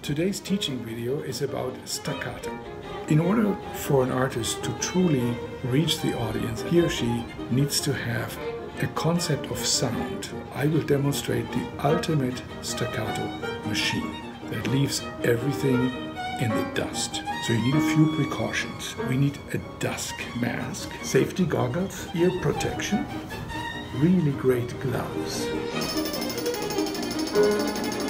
Today's teaching video is about staccato. In order for an artist to truly reach the audience, he or she needs to have a concept of sound. I will demonstrate the ultimate staccato machine that leaves everything in the dust. So you need a few precautions. We need a dust mask, safety goggles, ear protection, really great gloves.